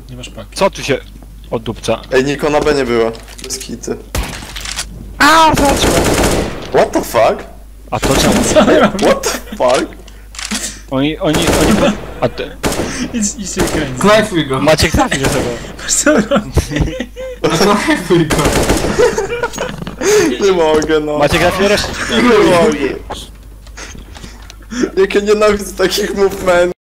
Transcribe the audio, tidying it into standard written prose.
nie masz paki. Co tu się od dupca? Ej, Niko na B nie była. Bez kity. A, zacząłem! What the fuck? A to czemu? What the fuck? Oni... A ty... Idź się kręci. Knajfuj go. Maciek trafi do tego. Co robi? Knajfuj go. Nie mogę, no. Maciek trafi resztę. Nie mogę. Jak ja nienawidzę takich movement.